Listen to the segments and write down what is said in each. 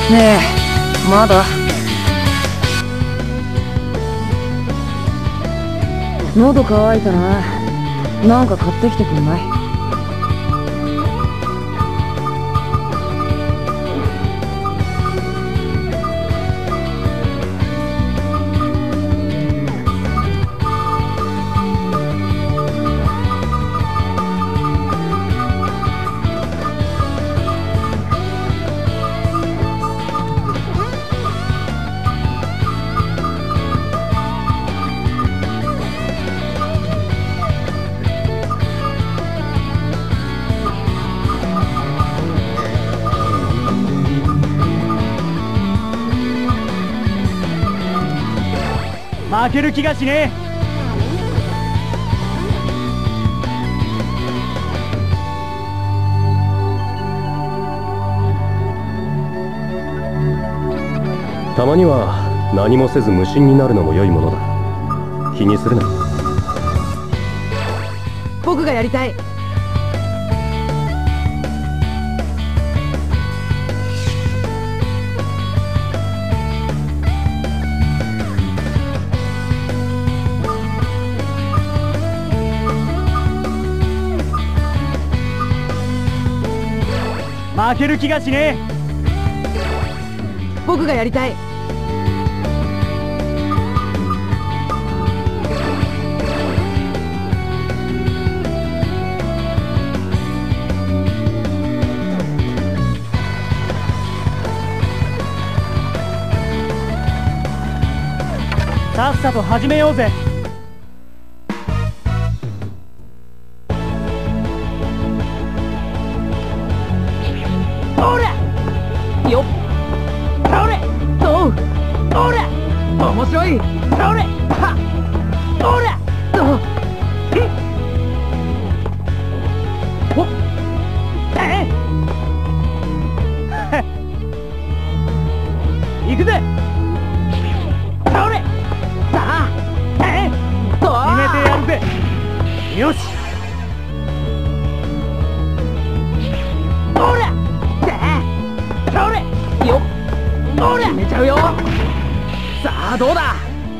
ねえ、まだ喉乾いたな。なんか買ってきてくんない？ 負ける気がしねえ。 たまには何もせず無心になるのも良いものだ。気にするな。 僕がやりたい。 負ける気がしねえ。 僕がやりたい。 さっさと始めようぜ。 おらよっ、倒れおう、おら面白い、倒れはっ、おらおっおっえ行くぜ。 倒れさあ決めてやるぜ。よし。 おら倒れよっ、おら決めちゃうよ。さあどうだ、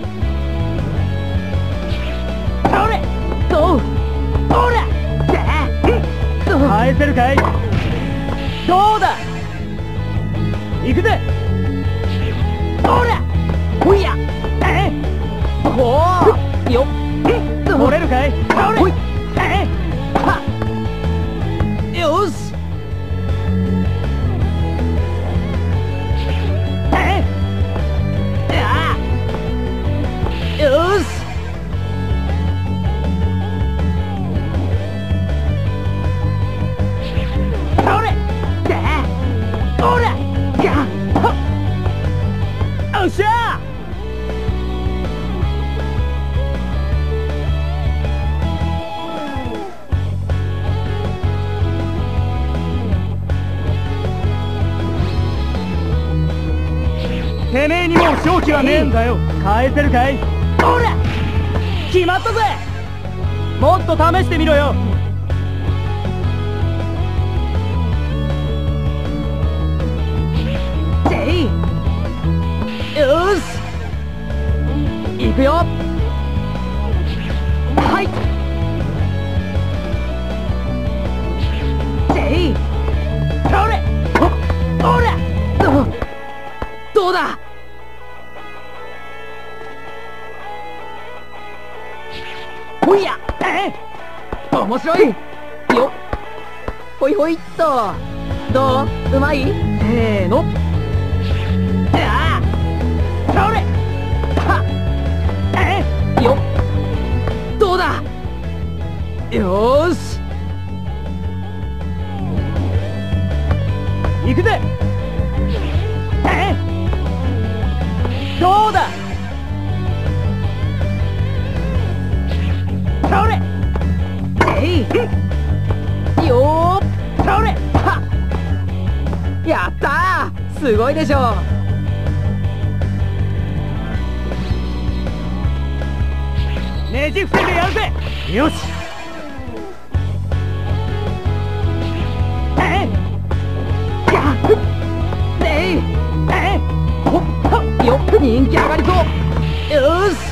倒れおう、おら返せるかい。どうだ、行くぜ。 おらほいやほうよっ、 取れるかい。 倒れはっ、よしよし倒れおらやおっしゃー。てめえにもう勝機はねえんだよ。返せるかい。 おら決まったぜ。もっと試してみろよ。 せいよし行くよ。はいせい倒れおらどうだ、ほいや面白いよっ、ほいほいっと、どう、うまい、せーの倒れはっよっ、どうだ、よーし行くぜ。どうだ、 倒れよー倒れはっ、やったー、すごいでしょ。 ねじ伏せてやるぜ。よし。 やっ人気上がりそう。よし。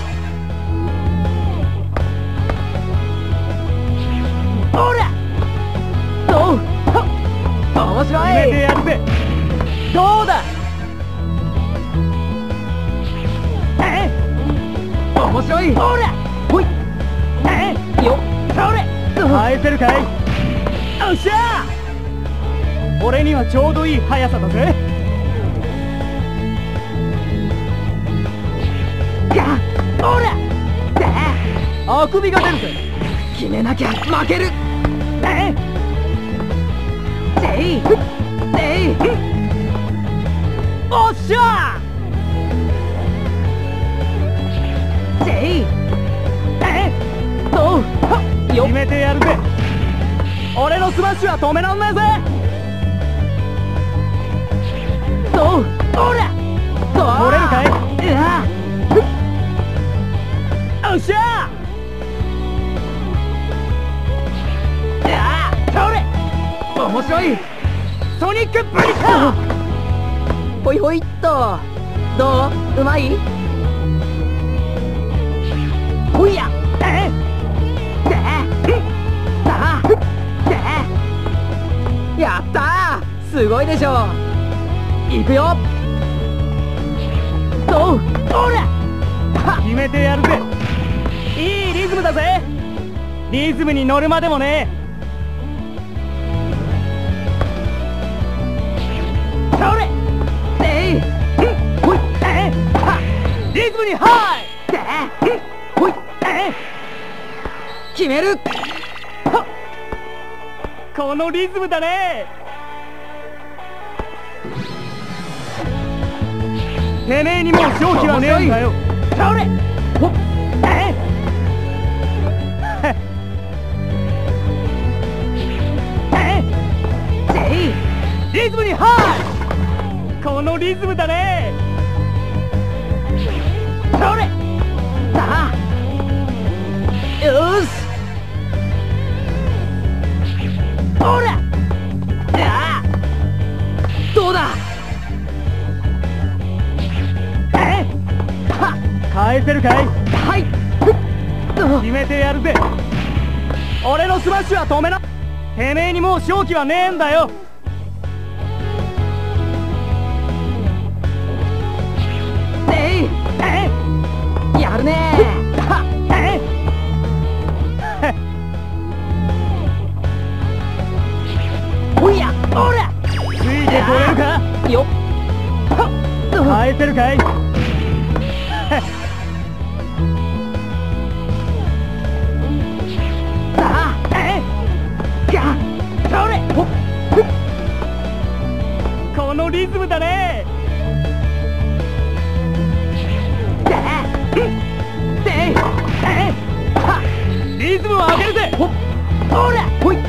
ほら。どう。面白い。 決めてやるぜ。 どうだ。面白い。ほら。ほい。よ。それ。 返せるかい。 よっしゃ。 俺にはちょうどいい速さだぜ。 ほら。 あくびが出るぜ。 決めなきゃ負ける。おっしゃ。 決めてやるぜ。俺のスマッシュは止めらんねえぜ。 ほら。 取れるかい。 おっしゃ。それ。面白い。 ソニックブリッカー。 ほいほいっと。どう？うまい？ほいや。やったー。すごいでしょ。いくよ。ほら。 決めてやるぜ。いいリズムだぜ。リズムに乗るまでもね。 それ。ほい。 リズムにハイ。 ほい。決める。 このリズムだね。てめえにもう勝機はねえんだよ。 それ。ほっ。 リズムにハイ。このリズムだね。 それ。さあ。よし。ほら。どうだ。 返せるかい。 はい。 決めてやるぜ。俺のスマッシュは止めな。てめえにもう勝機はねえんだよ。 やるねほいや。ほら。 ついてこれるか。 よっ。 返せるかい。 それ。 このリズムだね。リズムを上げるぜ。 ほら。ほい。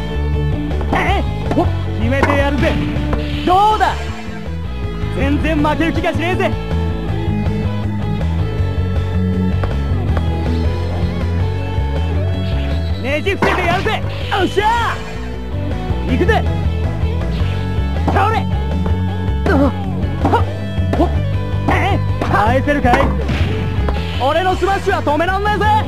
決めてやるぜ。どうだ。全然負ける気がしねえぜ。ねじ伏せてやるぜ。おっしゃー。行くぜ。 それ。 返せるかい。俺のスマッシュは止めらんねえぜ。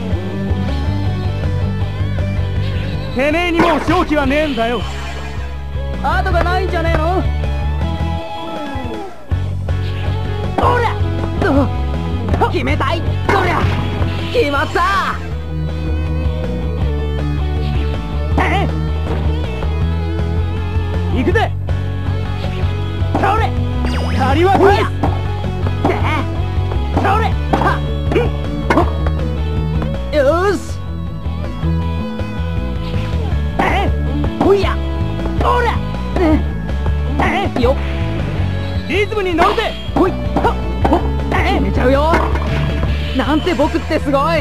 てめえにもう勝機はねえんだよ。 後がないんじゃねえの。ほら。決めたい。そりゃ決まった。 行くぜ。 それ。 借りは返す。 それ。よし。ほいや。ほら。よっ。 リズムに乗るぜ。 ほい。決めちゃうよ。なんて僕ってすごい。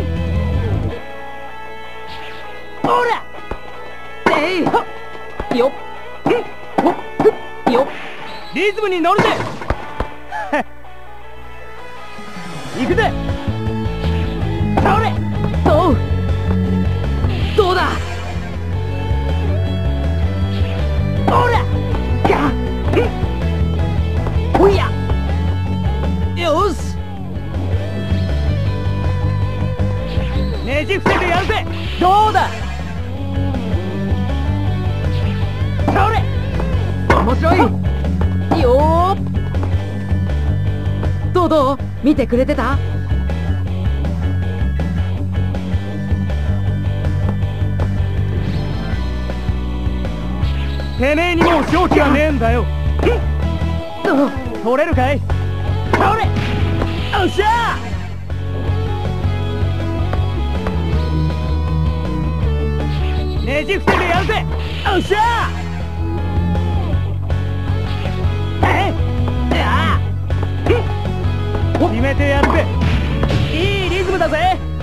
ほら。よっ。よっ。 リズムに乗るぜ。行くぜ。 それ。どうだ。ほら。ほいや。よし。 面白い。いいよー。どう見てくれてた？ てめえにもう勝機はねえんだよ。取れるかい？取れ！おっしゃー！ねじ伏せてやるぜ！おっしゃー！決めてやるぜ！いいリズムだぜ！